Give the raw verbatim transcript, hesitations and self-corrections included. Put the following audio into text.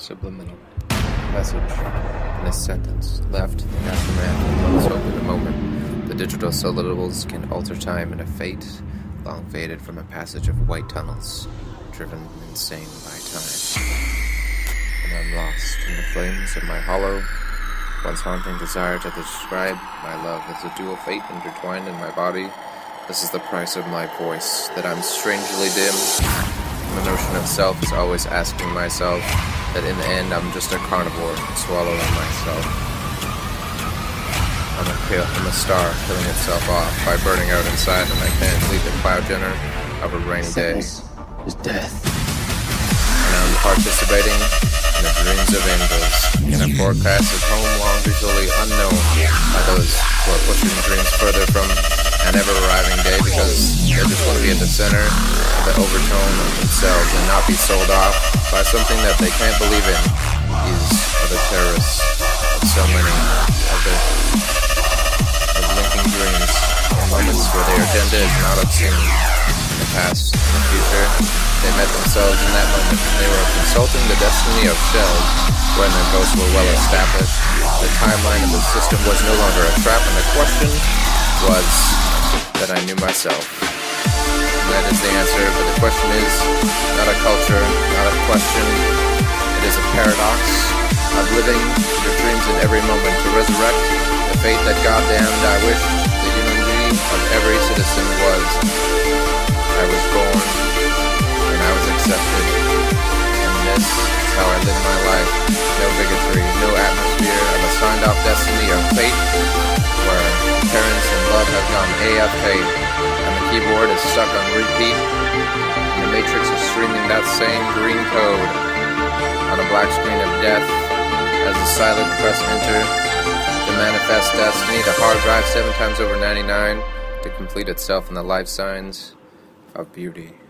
Subliminal message in a sentence, left in the aftermath of one's hope in a moment. The digital syllables can alter time in a fate, long faded from a passage of white tunnels, driven insane by time. And I'm lost in the flames of my hollow, once haunting desire to describe my love as a dual fate intertwined in my body. This is the price of my voice, that I'm strangely dim. The notion of self is always asking myself that in the end I'm just a carnivore swallowing myself. I'm a, kill, I'm a star killing itself off by burning out inside, and I can't leave the cloud dinner of a rainy day. Is death. And I'm participating in the dreams of angels, in a forecast of home long visually unknown by those who are pushing dreams further from an ever-arriving day, because they just want to be at the center of the overtone of themselves and not be sold off by something that they can't believe in. These are the terrorists of so many of the of linking dreams in moments where they are tended and not obscene. In the past, in the future, they met themselves in that moment. They were consulting the destiny of shells when their ghosts were well established. The timeline of the system was no longer a trap, and the question was that I knew myself. And that is the answer, but the question is not a culture, not a question. It is a paradox of living your dreams in every moment to resurrect the fate that goddamned I wish the unity of every citizen was. I was born, and I was accepted, and this is how I live my life. No bigotry, no atmosphere of a signed-off destiny or fate, where parents and love have gone A F K, and the keyboard is stuck on repeat, and the matrix is streaming that same green code on a black screen of death as the silent press enter to manifest destiny, the hard drive seven times over ninety-nine to complete itself in the life signs of beauty.